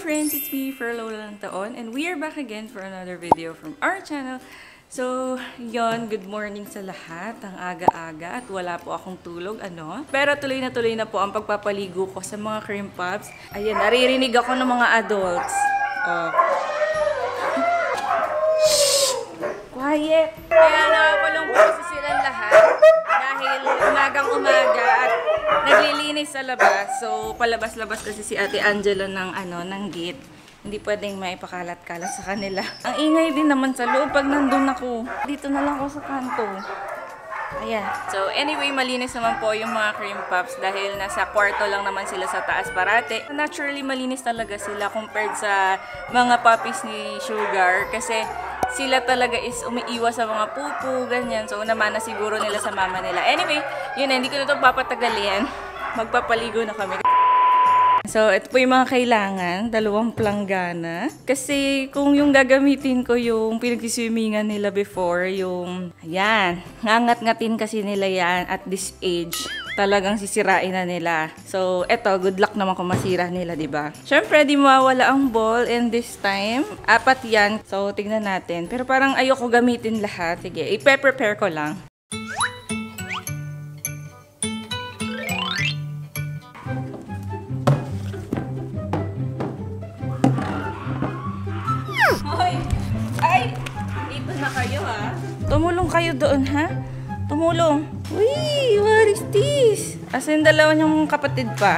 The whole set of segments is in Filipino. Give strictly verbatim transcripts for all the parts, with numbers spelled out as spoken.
friends, it's me, Ferlo Lantaon, and we are back again for another video from our channel. So, yon, good morning sa lahat. Ang aga-aga at wala po akong tulog, ano. Pero tuloy na tuloy na po ang pagpapaligo ko sa mga cream puffs. Ayan, naririnig ako ng mga adults. Oh. Quiet! Kaya nakapalong po kasi silang lahat dahil umagang-umaga at naglilinis sa labas. So, palabas-labas kasi si Ate Angela ng, ano, ng gate. Hindi pwedeng maipakalat-kalat sa kanila. Ang ingay din naman sa loob pag nandun ako. Dito na lang ako sa kanto. Ayan. So, anyway, malinis naman po yung mga cream puffs dahil nasa kwarto lang naman sila sa taas parate. Naturally, malinis talaga sila compared sa mga puppies ni Sugar kasi sila talaga is umiiwas sa mga pupu, ganyan. So, naman na siguro nila sa mama nila. Anyway, yun na, hindi ko na ito papatagalin. Magpapaligo na kami. So, ito po yung mga kailangan. Dalawang planggana. Kasi, kung yung gagamitin ko yung pinag-swimingan nila before, yung, ayan, ngangat-ngatin kasi nila yan at this age. Talagang sisirain na nila. So, eto, good luck naman kung masira nila, diba? Siyempre, di mawawala ang ball and this time, apat yan. So, tignan natin. Pero parang ayoko gamitin lahat. Sige, ipe-prepare ko lang. Hoy! Ay! Dito na kayo, ha? Tumulong kayo doon, ha? Tumulong. Uy, what is this? Asan dalawa niyong kapatid pa?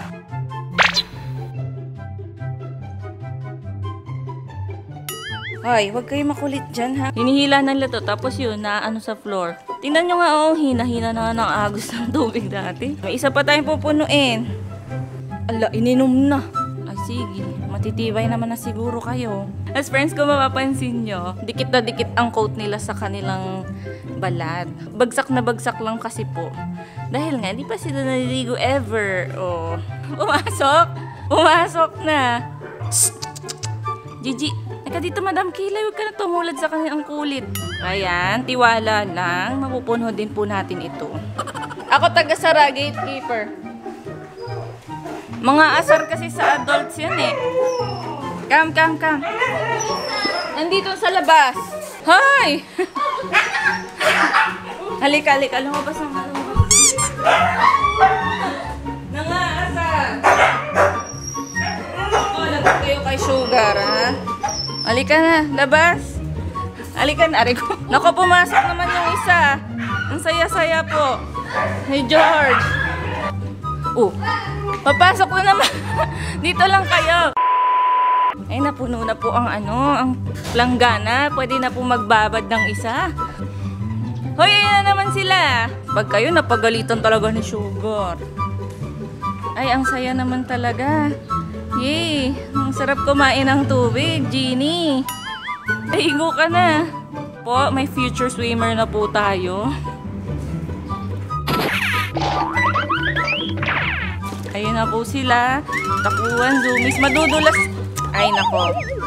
Ay, huwag kayo makulit dyan, ha? Hinihila ng lato, tapos yun, naano sa floor. Tingnan nyo nga, oh, hina-hina na ng agos ng tubig dati. May isa pa tayong pupunuin. Ala, ininom na. Ay, sige. Matitibay naman na siguro kayo. As friends, kung mapapansin nyo, dikit na dikit ang coat nila sa kanilang balat. Bagsak na bagsak lang kasi po. Dahil nga, di pa sila naliligo ever. Oh. Pumasok! Pumasok na! Shh! Gigi, naka dito, Madam Kilay. Huwag ka na tumulad sa kanilang kulit. Ayan, tiwala lang. Mapupuno din po natin ito. Ako taga-sara, gatekeeper. Mga asar kasi sa adults yan eh. Come, come, come. Nandito sa labas. Hi! Halika, halika. Lumabas ang lumabas. Nangaasar. Oh, lagot kayo kay Sugar, ha? Halika na, labas. Halika na, Ariko. Naku, pumasok naman yung isa. Ang saya-saya po. Hey, George. Oh, papasok na naman. Dito lang kayo. Ay, napuno na po ang ano, ang planggana. Pwede na po magbabad ng isa. Hoy, na naman sila. Pag kayo, napagalitan talaga ni Sugar. Ay, ang saya naman talaga. Yay, ang sarap kumain ng tubig, Jeannie. Pahingo ka na. Po, may future swimmer na po tayo. Ayun na po sila. Takuan, zoomies. Madudulas. Ay, nako.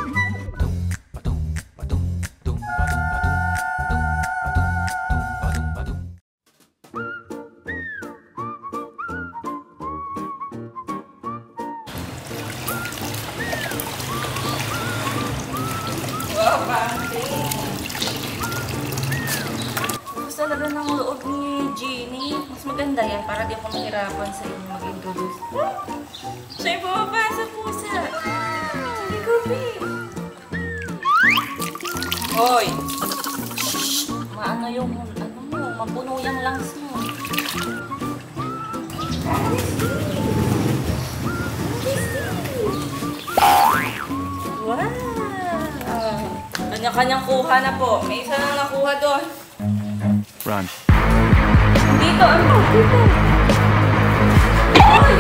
Wow, pante. Gusto talaga ng loob ni Jeannie. Mas maganda yan para di ako mahirapan sa inyo mag-introduce. Siya yung pumapasok po sa... Sige, Gobi. Hoy! Shhh! Maano yung... Ano mo? Mapuno yung lungs mo. Wow! Kanya-kanyang kuha na po. May isa lang nakuha doon. Run. Dito, ano? Dito. Ay!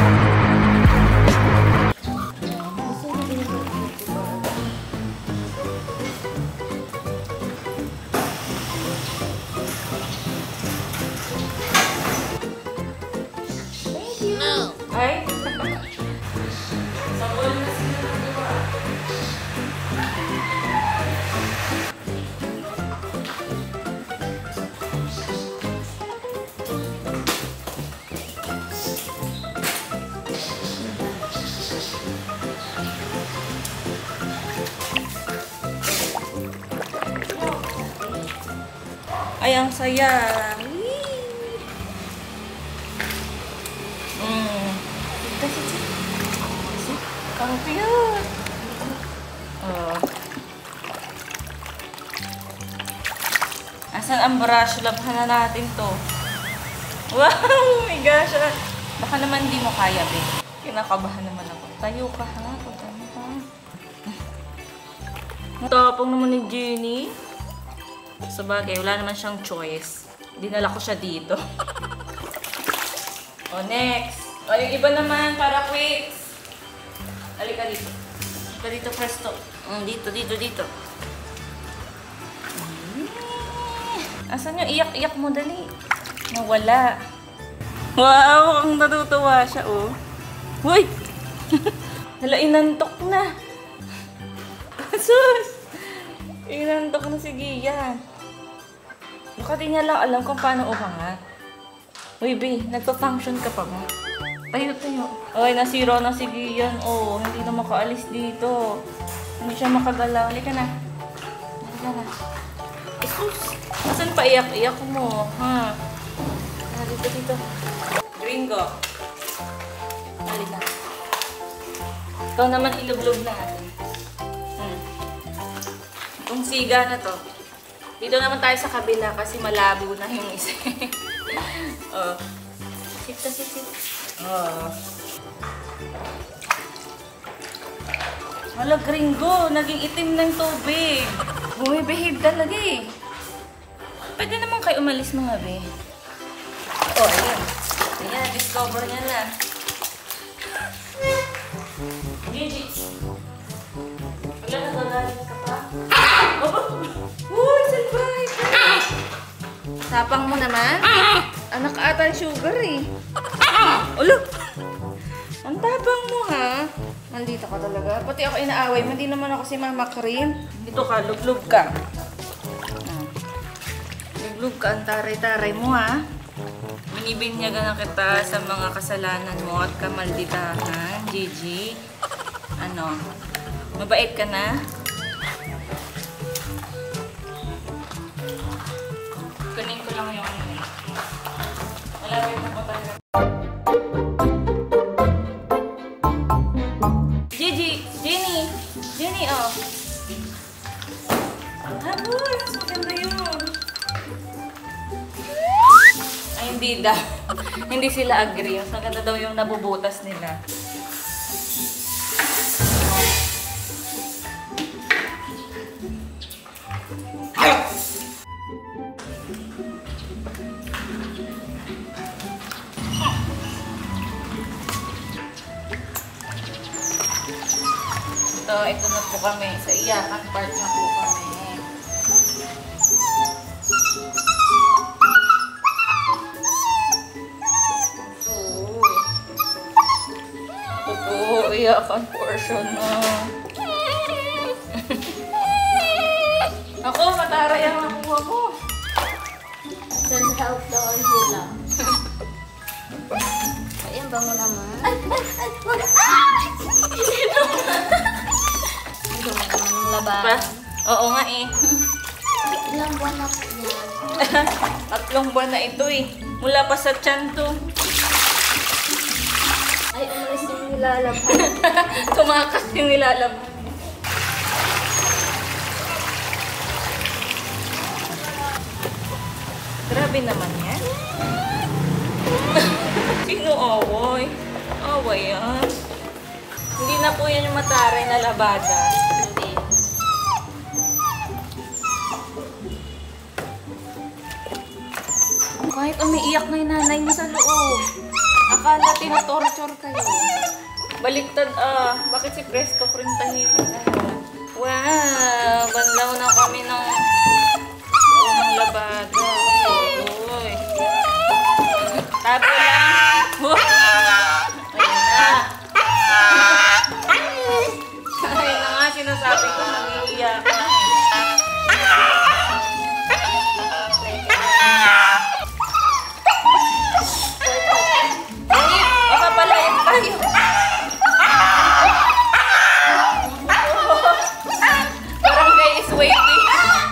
Thank you. Ay? Sa bowl na sila nagawa. Ay, ang saya. Mm. Kasi, kasi, ang cute. Oh. Asan ang brush? Labhan na natin to. Wow! Oh my gosh! Baka naman di mo kaya, be. Kinakabahan naman ako. Tayo ka, ha? Tayo ka. Natapang naman ni Jenny. Sa bagay, wala naman siyang choice. Dinala ko siya dito. O, next. O, yung iba naman, para quicks. Halika dito. Halika dito, presto. Mm, dito, dito, dito. Asan yung iyak-iyak mo? Dali. Nawala. Wow! Ang natutuwa siya, oh. Uy! Hala, inantok na. Sus! Inantok na si Gian. Baka di niya lang alam kung paano umangat. Uy, B, nagpa-function ka pa ba? Tayo, tayo. Ay, nasira na si Gian. Oh, hindi na makaalis dito. Hindi siya makagalaw. Halika na. Halika na. Sus! Saan pa iyak-iyak mo? Ha? Ah, dito, dito. Gringo. Halika. Ikaw naman ilublob na natin. Hmm. Itong siga na to. Dito naman tayo sa kabila kasi malabo na yung isa. Oh. Sit, sit, sit. Oh. Hala, Gringo. Naging itim ng tubig. Bumibehave talaga eh. Pwede naman kayo umalis mga be. Oh, ayan. Ayan, discover niya na. Gigi. Wala na gagalit ka pa? Oh! Uy, salbay! Tapang mo naman? Anak ata yung sugar eh. Ulo! Ang tapang mo ha. Nandito ka talaga. Pati ako inaaway. Hindi naman ako si Mama Karin. Dito ka, lublub ka. Lublub ka ang taray-taray mo ha. Binibinyagan na kita sa mga kasalanan mo at kamalditahan, Gigi. Ano? Mabait ka na? Kunin ko lang yung ano. Malapit na po talaga. Gigi! Jenny! Jenny, oh! Haboy! Mas maganda yun! Ay, hindi daw. Hindi sila agree. Mas maganda daw yung nabubutas nila. Ito, ito na po kami. Sa iyakan part na po kami. Oo, iyakan portion na. Ako, mataray ang nakuha mo. Self-help daw ang sila. Ayan, bango naman. Ay, ay, ay, wag! Ay! Sino? Ito naman yung laban. Pa? Oo nga eh. Ilang buwan na po yan. Tatlong buwan na ito eh. Mula pa sa tiyan to. Ay, umalis yung nilalabhan. Tumakas yung nilalabhan. Grabe naman yan. Sino away? Away yan. Hindi na po yan yung mataray na labada. Hindi. Kahit umiiyak na yung nanay mo sa loob. Akala tinatorture kayo. Baliktad ah. Bakit si Presto printahin na? Wow! Banlaw na kami ng unang labada. Uy. Tabi lang. Ayun na. Ayun na nga, sinasabi ko nag-iiyak na. Hindi, mapapalayan tayo. Barangay is waiting.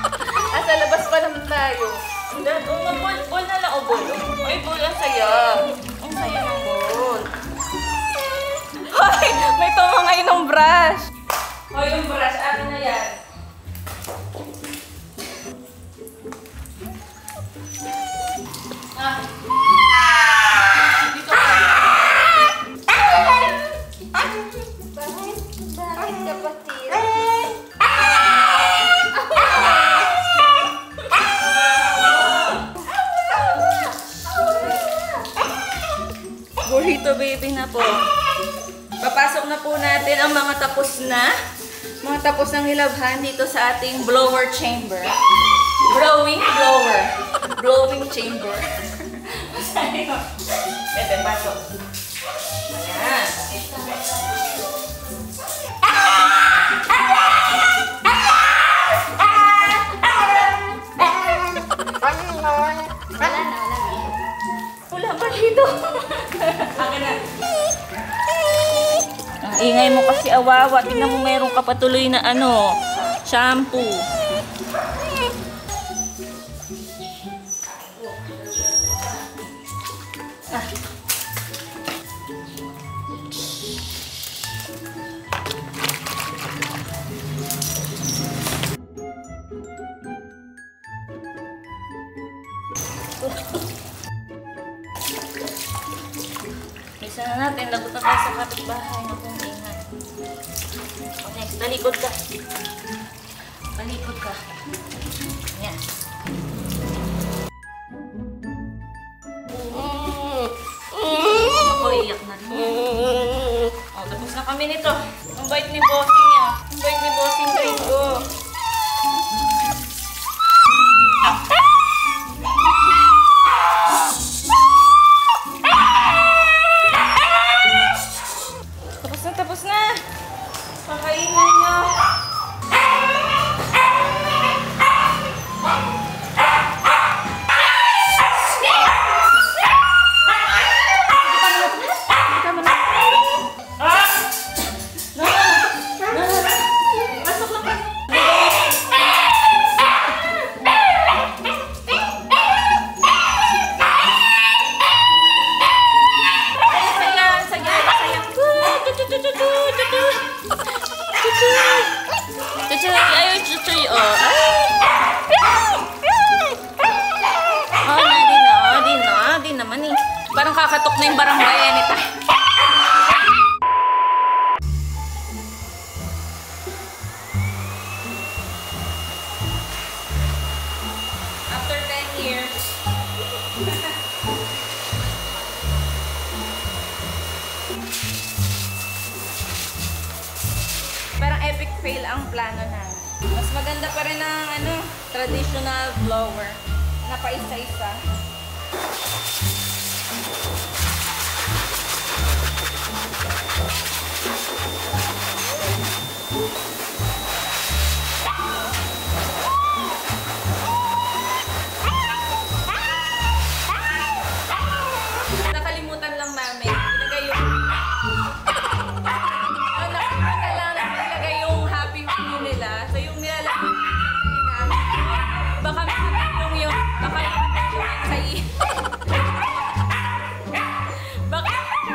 baby na po. Papasok na po natin ang mga tapos na. Mga tapos ng hilabhan dito sa ating blower chamber. Blowing blower. Blowing chamber. Ito, pasok. Ayan. Wala ba dito? Akin na. Ang ingay mo kasi, awawa. Tingnan mo, meron ka patuloy na ano, shampoo. Ah. Isa na natin, lagot na tayo sa kapitbahay na kung ingay. O next, talikod ka. Talikod ka. Yan. Ako, iyak na rin. O, tapos na kami nito. Ang bait ni bossing niya. Ang bait ni bossing Ringo. Tapos na, tapos na. Pakainin niyo. Chuchoy! Ayaw chuchoy, oh. Oh, na, di na, oh, di na, di naman eh. Parang kakatok na yung barangay, Anita. After ten years. Parang epic fail ang plano namin. Mas maganda pa rin ang ano, traditional blower na paisa-isa. Nakalimutan lang namin. Ilagay yung so yung nilalagay baka makatulong yung baka sa iyo baka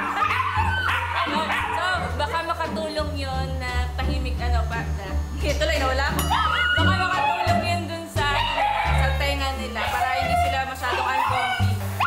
so baka makatulong yun na tahimik ano pa na tuloy na wala ako baka makatulong yun dun sa sa tenga nila para hindi sila masyadong uncomfy.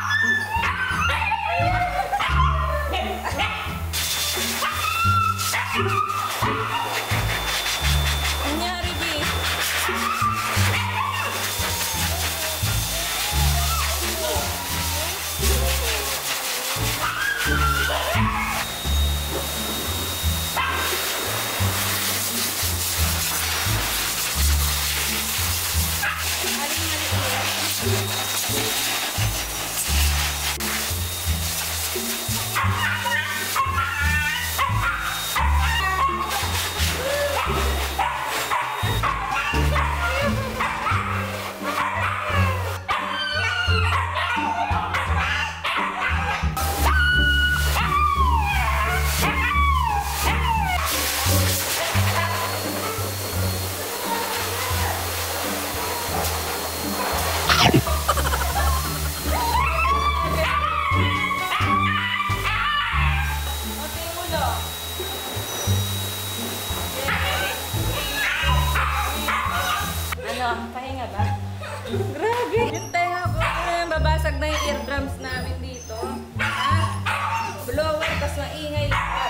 Pahinga ba? Grabe! Yung tenga ko, babasag na yung eardrums namin dito. Ha? Blower, tas maingay lahat.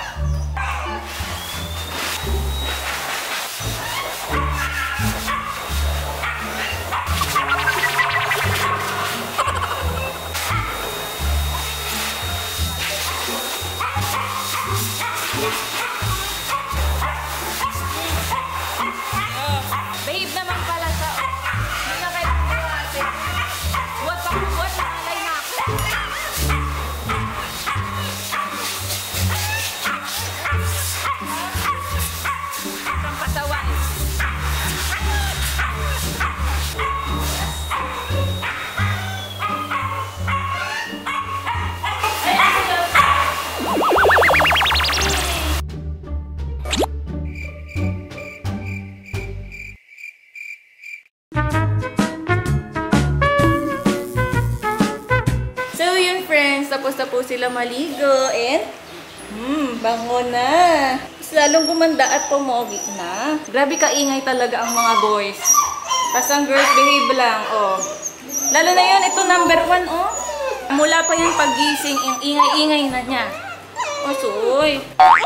tapos na po sila maligo and hmm, bango na. Mas lalong gumanda at pumogi na. Grabe kaingay talaga ang mga boys. Tapos ang girls behave lang, oh. Lalo na yun, ito number one, oh. Mula pa yung paggising, yung ingay-ingay na niya. Oh, suoy.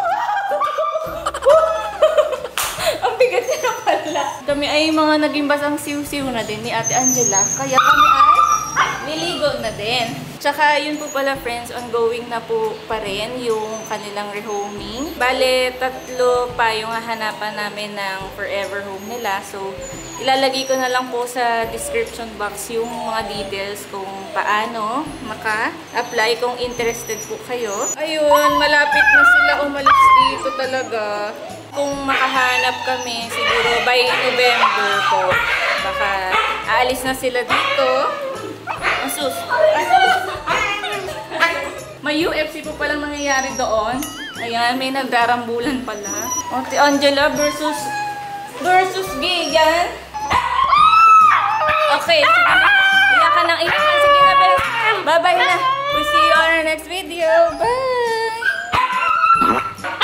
Ang bigat niya na pala. Kami ay mga naging basang siw-siw na din ni Ate Angela. Kaya kami ay niligo na din. Tsaka yun po pala friends, ongoing na po pa rin yung kanilang rehoming. Bale, tatlo pa yung hahanapan namin ng forever home nila. So, ilalagay ko na lang po sa description box yung mga details kung paano maka-apply kung interested po kayo. Ayun, malapit na sila umalis dito talaga. Kung makahanap kami, siguro by November po, baka aalis na sila dito. Asus! Asus! May U F C po palang nangyayari doon. Ayan, may nagdarambulan pala. Ate Angela versus versus Gigan. Okay, sige na. Iyak ka nang iyak ka. Sige na, best. Bye-bye na. We'll see you on our next video. Bye!